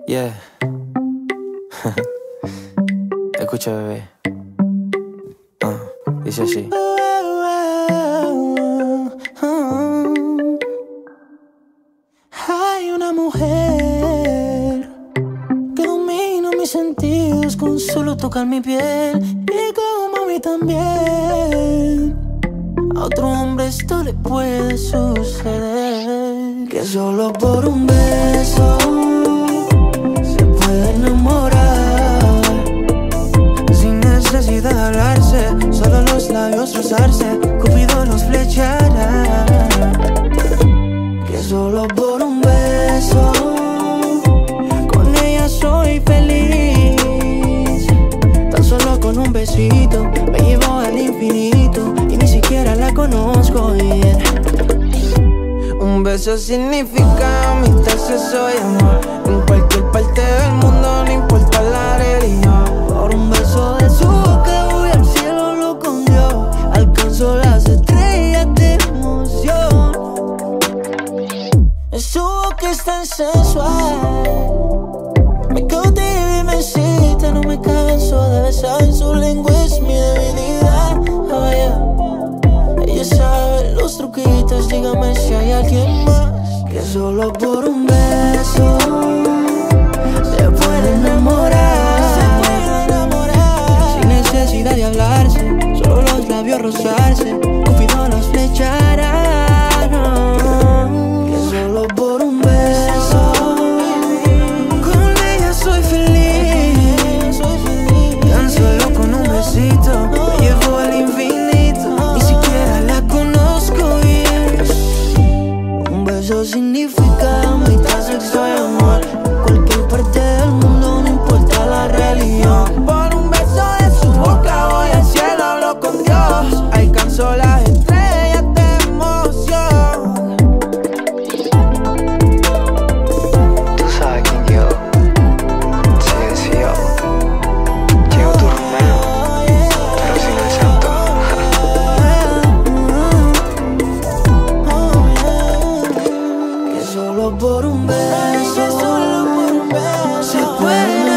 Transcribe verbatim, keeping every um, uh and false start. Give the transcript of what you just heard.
Yeah. Escucha, bebé. Ah, dice así. Hay una mujer que domina mis sentidos con solo tocar mi piel, y como a mí también. A otro hombre esto le puede suceder, que solo por un beso se puede enamorar, sin necesidad de hablarse, solo los labios rozarse, Cupido los flechará. Que solo por un beso con ella soy feliz. Tan solo con un besito me llevo al infinito y ni siquiera la conozco bien. Un beso significa mitad sexo y amor. En cualquier parte del mundo, no importa la religión. Por un beso de su boca voy al cielo, lo con Dios. Alcanzo las estrellas de emoción. Su boca es tan sensual, me cautiva y me excita. No me canso de besar, su lengua es mi debilidad. Oh, yeah. Ella sabe los truquitos, dígame si hay alguien más. Que solo por un beso se puede enamorar, se puede enamorar, sin necesidad de hablarse, solo los labios rozarse, Cupido los flechará. Solo por un beso con ella soy feliz. Tan solo con un besito me llevo al infinito, ni siquiera la conozco bien. Un beso significa mitad sexo y amor. Cualquier parte del mundo, no importa la religión. Por un beso de su boca voy al cielo, hablo con Dios. Alcanzo las estrellas de emoción. Por un beso, solo por un beso se puede